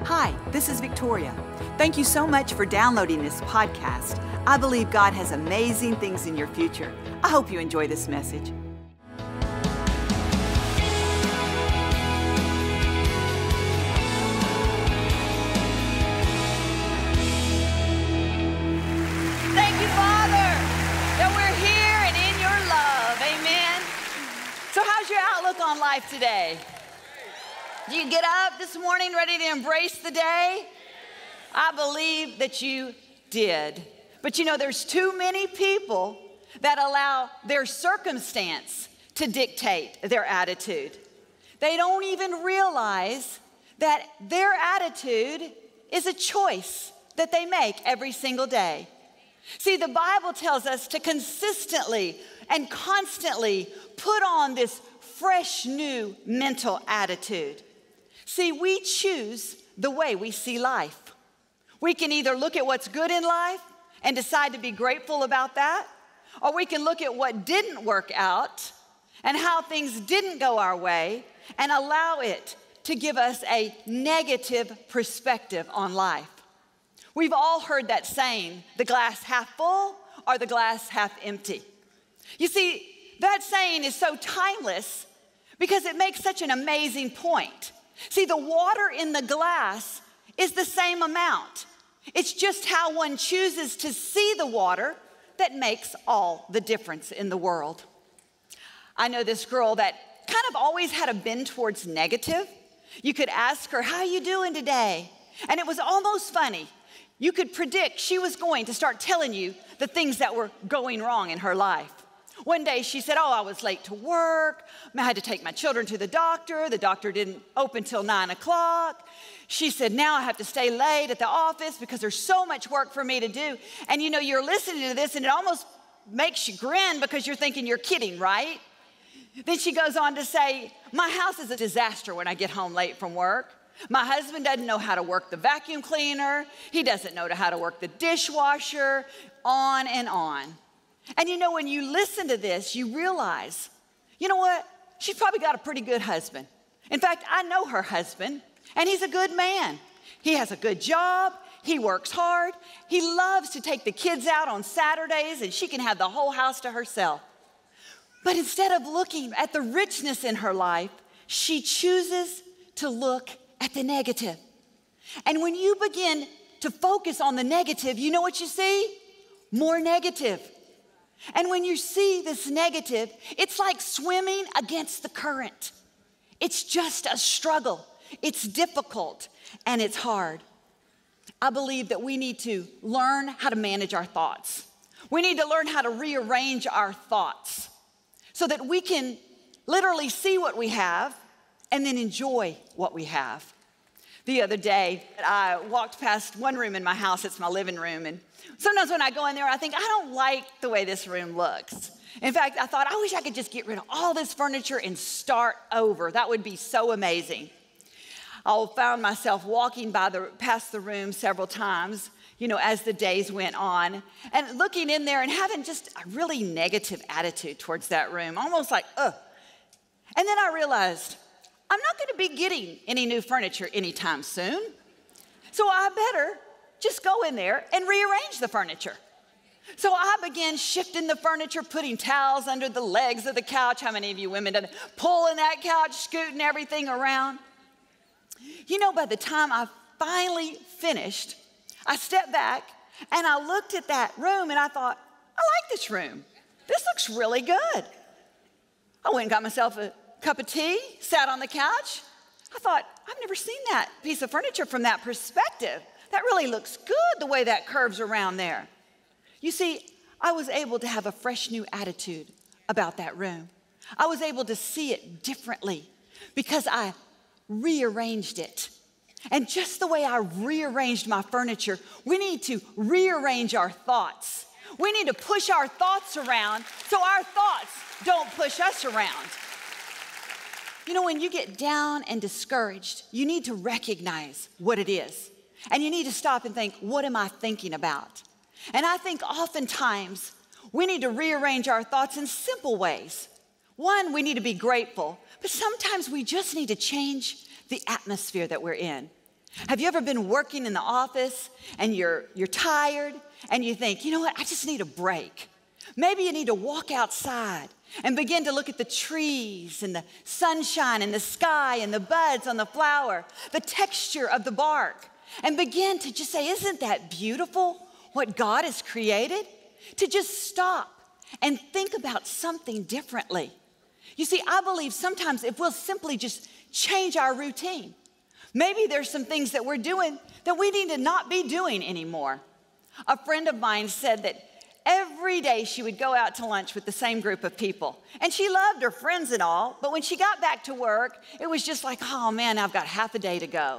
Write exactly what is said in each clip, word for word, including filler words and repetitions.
Hi, this is Victoria. Thank you so much for downloading this podcast. I believe God has amazing things in your future. I hope you enjoy this message. Thank you, Father, that we're here and in your love. Amen. So how's your outlook on life today? Do you get up this morning ready to embrace the day? I believe that you did. But you know, there's too many people that allow their circumstance to dictate their attitude. They don't even realize that their attitude is a choice that they make every single day. See, the Bible tells us to consistently and constantly put on this fresh new mental attitude. See, we choose the way we see life. We can either look at what's good in life and decide to be grateful about that, or we can look at what didn't work out and how things didn't go our way and allow it to give us a negative perspective on life. We've all heard that saying, the glass half full or the glass half empty. You see, that saying is so timeless because it makes such an amazing point. See, the water in the glass is the same amount. It's just how one chooses to see the water that makes all the difference in the world. I know this girl that kind of always had a bend towards negative. You could ask her, how are you doing today? And it was almost funny. You could predict she was going to start telling you the things that were going wrong in her life. One day she said, oh, I was late to work. I had to take my children to the doctor. The doctor didn't open till nine o'clock. She said, now I have to stay late at the office because there's so much work for me to do. And you know, you're listening to this and it almost makes you grin because you're thinking you're kidding, right? Then she goes on to say, my house is a disaster when I get home late from work. My husband doesn't know how to work the vacuum cleaner. He doesn't know how to work the dishwasher, on and on. And you know, when you listen to this, you realize, you know what? She's probably got a pretty good husband. In fact, I know her husband, and he's a good man. He has a good job. He works hard. He loves to take the kids out on Saturdays, and she can have the whole house to herself. But instead of looking at the richness in her life, she chooses to look at the negative. And when you begin to focus on the negative, you know what you see? More negative. And when you see this negative, it's like swimming against the current. It's just a struggle. It's difficult and it's hard. I believe that we need to learn how to manage our thoughts. We need to learn how to rearrange our thoughts so that we can literally see what we have and then enjoy what we have. The other day, I walked past one room in my house. It's my living room. And sometimes when I go in there, I think, I don't like the way this room looks. In fact, I thought, I wish I could just get rid of all this furniture and start over. That would be so amazing. I found myself walking by the, past the room several times, you know, as the days went on, and looking in there and having just a really negative attitude towards that room, almost like, ugh. And then I realized, I'm not going to be getting any new furniture anytime soon. So I better just go in there and rearrange the furniture. So I began shifting the furniture, putting towels under the legs of the couch. How many of you women done pulling that couch, scooting everything around? You know, by the time I finally finished, I stepped back and I looked at that room and I thought, I like this room. This looks really good. I went and got myself a cup of tea, sat on the couch. I thought, I've never seen that piece of furniture from that perspective. That really looks good, the way that curves around there. You see, I was able to have a fresh new attitude about that room. I was able to see it differently because I rearranged it. And just the way I rearranged my furniture, we need to rearrange our thoughts. We need to push our thoughts around so our thoughts don't push us around. You know, when you get down and discouraged, you need to recognize what it is. And you need to stop and think, what am I thinking about? And I think oftentimes we need to rearrange our thoughts in simple ways. One, we need to be grateful, but sometimes we just need to change the atmosphere that we're in. Have you ever been working in the office and you're, you're tired and you think, you know what, I just need a break. Maybe you need to walk outside and begin to look at the trees and the sunshine and the sky and the buds on the flower, the texture of the bark, and begin to just say, isn't that beautiful what God has created? To just stop and think about something differently. You see, I believe sometimes if we'll simply just change our routine, maybe there's some things that we're doing that we need to not be doing anymore. A friend of mine said that every day she would go out to lunch with the same group of people. And she loved her friends and all, but when she got back to work, it was just like, oh man, I've got half a day to go.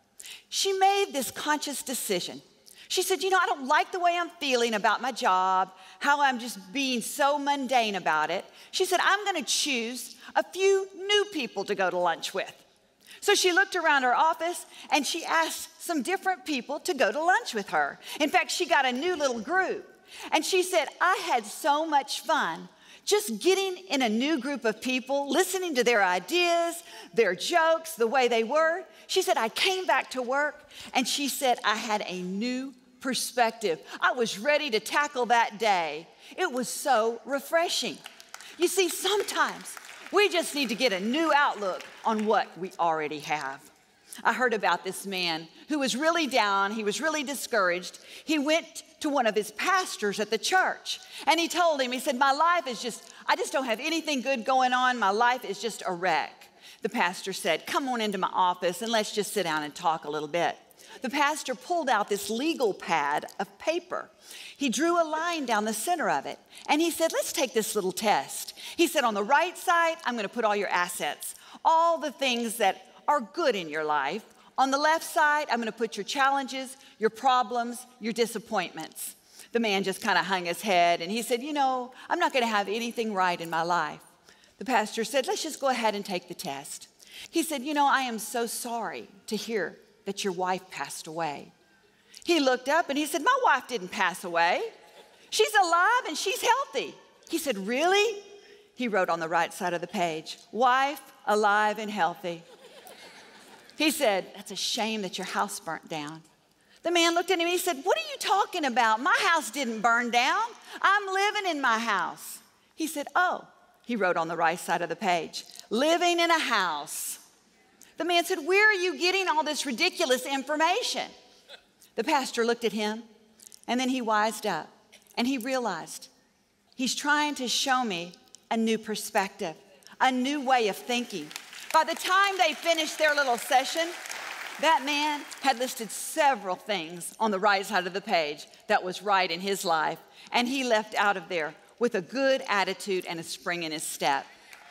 She made this conscious decision. She said, you know, I don't like the way I'm feeling about my job, how I'm just being so mundane about it. She said, I'm gonna choose a few new people to go to lunch with. So she looked around her office and she asked some different people to go to lunch with her. In fact, she got a new little group. And she said, I had so much fun just getting in a new group of people, listening to their ideas, their jokes, the way they were. She said, I came back to work and she said, I had a new perspective. I was ready to tackle that day. It was so refreshing. You see, sometimes we just need to get a new outlook on what we already have. I heard about this man who was really down. He was really discouraged. He went to one of his pastors at the church and he told him, he said, my life is just, I just don't have anything good going on. My life is just a wreck. The pastor said, come on into my office and let's just sit down and talk a little bit. The pastor pulled out this legal pad of paper. He drew a line down the center of it and he said, let's take this little test. He said, on the right side, I'm going to put all your assets, all the things that are good in your life. On the left side, I'm going to put your challenges, your problems, your disappointments. The man just kind of hung his head and he said, you know, I'm not going to have anything right in my life. The pastor said, let's just go ahead and take the test. He said, you know, I am so sorry to hear that your wife passed away. He looked up and he said, my wife didn't pass away. She's alive and she's healthy. He said, really? He wrote on the right side of the page, wife, alive and healthy. He said, that's a shame that your house burnt down. The man looked at him and he said, what are you talking about? My house didn't burn down. I'm living in my house. He said, oh, he wrote on the right side of the page, living in a house. The man said, where are you getting all this ridiculous information? The pastor looked at him and then he wised up and he realized he's trying to show me a new perspective, a new way of thinking. By the time they finished their little session, that man had listed several things on the right side of the page that was right in his life, and he left out of there with a good attitude and a spring in his step.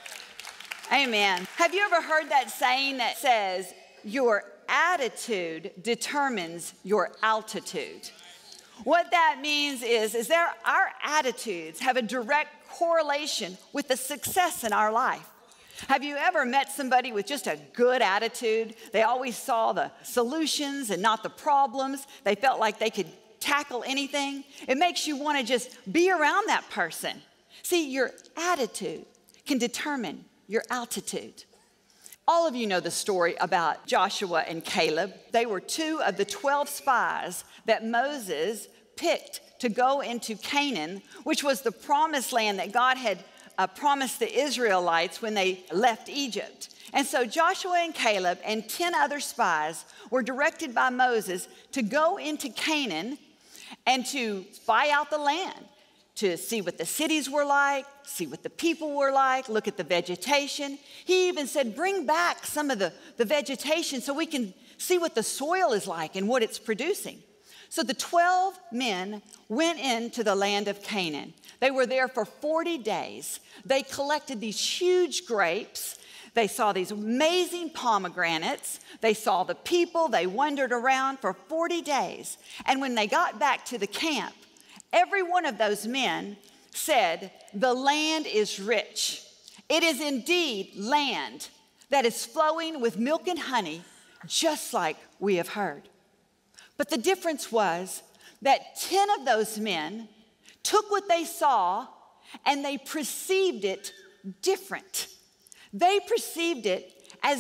Amen. Have you ever heard that saying that says, your attitude determines your altitude? What that means is, is there, our attitudes have a direct correlation with the success in our life. Have you ever met somebody with just a good attitude? They always saw the solutions and not the problems. They felt like they could tackle anything. It makes you want to just be around that person. See, your attitude can determine your altitude. All of you know the story about Joshua and Caleb. They were two of the twelve spies that Moses picked to go into Canaan, which was the promised land that God had Uh, promised the Israelites when they left Egypt. And so Joshua and Caleb and ten other spies were directed by Moses to go into Canaan and to spy out the land, to see what the cities were like, see what the people were like, look at the vegetation. He even said, bring back some of the, the vegetation so we can see what the soil is like and what it's producing. So the twelve men went into the land of Canaan. They were there for forty days. They collected these huge grapes. They saw these amazing pomegranates. They saw the people. They wandered around for forty days. And when they got back to the camp, every one of those men said, the land is rich. It is indeed land that is flowing with milk and honey, just like we have heard. But the difference was that ten of those men took what they saw and they perceived it different. They perceived it as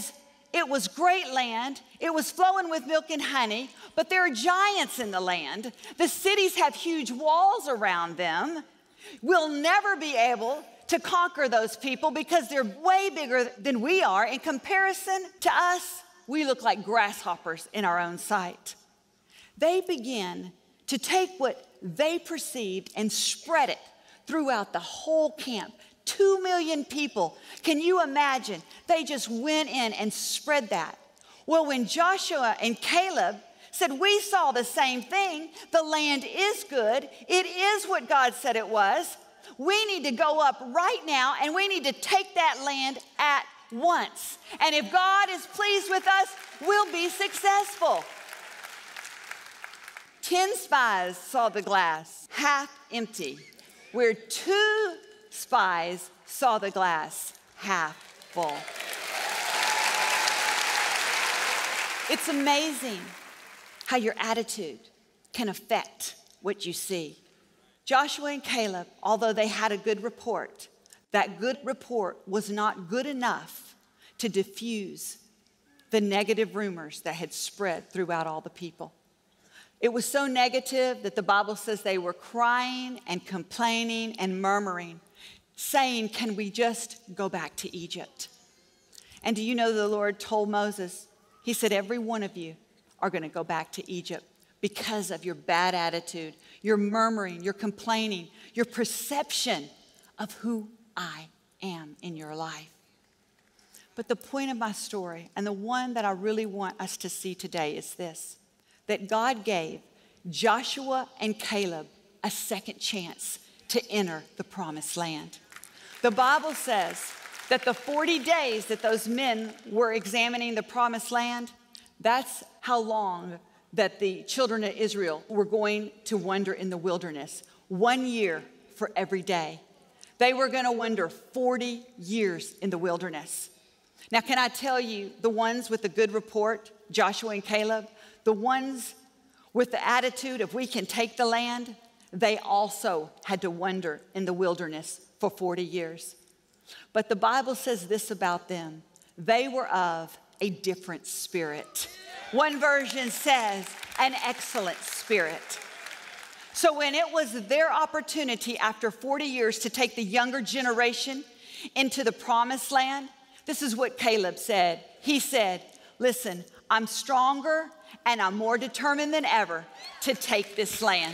it was great land. It was flowing with milk and honey, but there are giants in the land. The cities have huge walls around them. We'll never be able to conquer those people because they're way bigger than we are. In comparison to us, we look like grasshoppers in our own sight. They begin to take what they perceived and spread it throughout the whole camp. Two million people. Can you imagine? They just went in and spread that. Well, when Joshua and Caleb said, we saw the same thing. The land is good. It is what God said it was. We need to go up right now and we need to take that land at once. And if God is pleased with us, we'll be successful. Ten spies saw the glass half empty, where two spies saw the glass half full. It's amazing how your attitude can affect what you see. Joshua and Caleb, although they had a good report, that good report was not good enough to diffuse the negative rumors that had spread throughout all the people. It was so negative that the Bible says they were crying and complaining and murmuring, saying, can we just go back to Egypt? And do you know the Lord told Moses, he said, every one of you are going to go back to Egypt because of your bad attitude, your murmuring, your complaining, your perception of who I am in your life. But the point of my story, and the one that I really want us to see today, is this, that God gave Joshua and Caleb a second chance to enter the promised land. The Bible says that the forty days that those men were examining the promised land, that's how long that the children of Israel were going to wander in the wilderness. One year for every day. They were going to wander forty years in the wilderness. Now, can I tell you, the ones with the good report, Joshua and Caleb, the ones with the attitude of we can take the land, they also had to wander in the wilderness for forty years. But the Bible says this about them. They were of a different spirit. One version says an excellent spirit. So when it was their opportunity after forty years to take the younger generation into the promised land, this is what Caleb said. He said, listen, I'm stronger and I'm more determined than ever to take this land.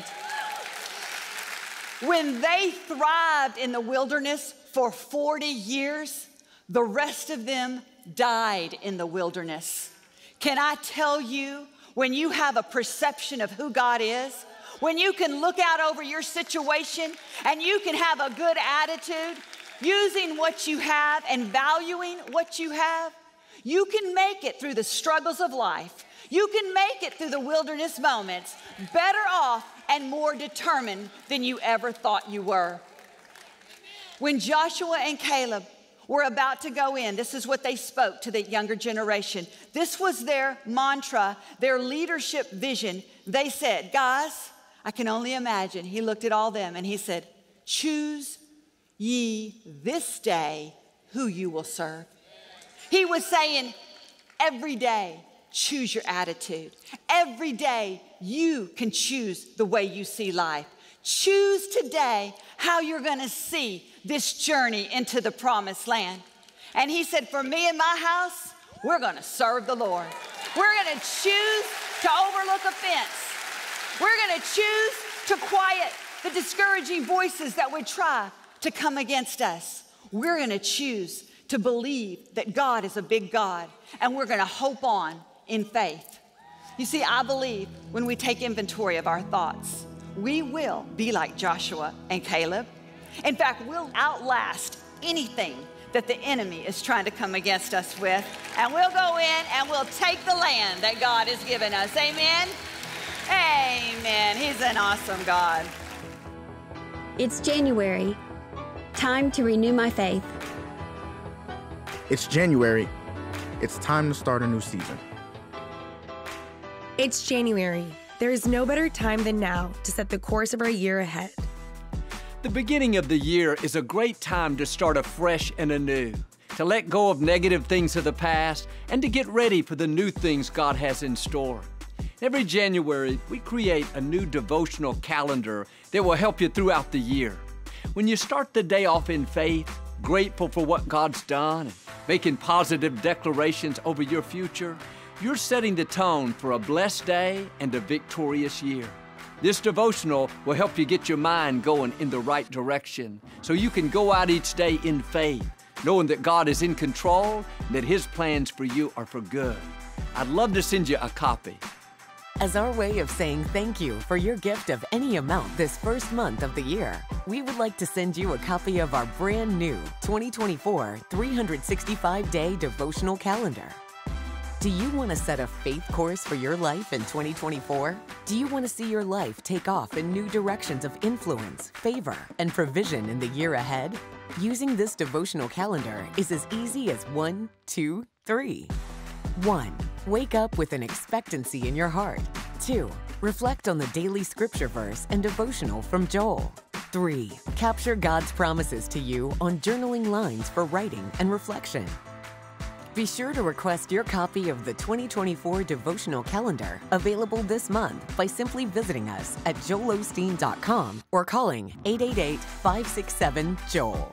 When they thrived in the wilderness for forty years, the rest of them died in the wilderness. Can I tell you, when you have a perception of who God is, when you can look out over your situation and you can have a good attitude, using what you have and valuing what you have, you can make it through the struggles of life. You can make it through the wilderness moments better off and more determined than you ever thought you were. When Joshua and Caleb were about to go in, this is what they spoke to the younger generation. This was their mantra, their leadership vision. They said, guys, I can only imagine. He looked at all them and he said, choose ye this day who you will serve. He was saying, every day, choose your attitude. Every day, you can choose the way you see life. Choose today how you're going to see this journey into the promised land. And he said, for me and my house, we're going to serve the Lord. We're going to choose to overlook offense. We're going to choose to quiet the discouraging voices that would try to come against us. We're going to choose to believe that God is a big God, and we're going to hope on in faith. You see, I believe when we take inventory of our thoughts, we will be like Joshua and Caleb. In fact, we'll outlast anything that the enemy is trying to come against us with, and we'll go in and we'll take the land that God has given us. Amen? Amen. He's an awesome God. It's January. Time to renew my faith. It's January. It's time to start a new season. It's January. There is no better time than now to set the course of our year ahead. The beginning of the year is a great time to start afresh and anew. to let go of negative things of the past, and to get ready for the new things God has in store. Every January, we create a new devotional calendar that will help you throughout the year. When you start the day off in faith, grateful for what God's done, and making positive declarations over your future, you're setting the tone for a blessed day and a victorious year. This devotional will help you get your mind going in the right direction so you can go out each day in faith, knowing that God is in control and that His plans for you are for good. I'd love to send you a copy. As our way of saying thank you for your gift of any amount this first month of the year, we would like to send you a copy of our brand new twenty twenty-four three sixty-five day devotional calendar. Do you want to set a faith course for your life in twenty twenty-four? Do you want to see your life take off in new directions of influence, favor, and provision in the year ahead? Using this devotional calendar is as easy as one, two, three. One, wake up with an expectancy in your heart. Two, reflect on the daily scripture verse and devotional from Joel. Three, capture God's promises to you on journaling lines for writing and reflection. Be sure to request your copy of the twenty twenty-four devotional calendar available this month by simply visiting us at joel osteen dot com or calling eight eight eight, five six seven, JOEL.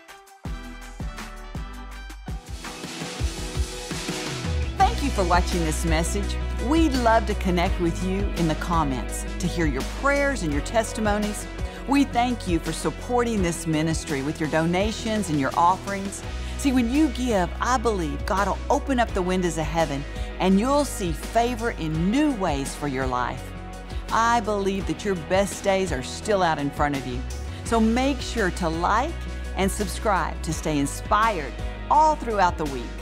Thank you for watching this message. We'd love to connect with you in the comments to hear your prayers and your testimonies. We thank you for supporting this ministry with your donations and your offerings. See, when you give, I believe God will open up the windows of heaven and you'll see favor in new ways for your life. I believe that your best days are still out in front of you. So make sure to like and subscribe to stay inspired all throughout the week.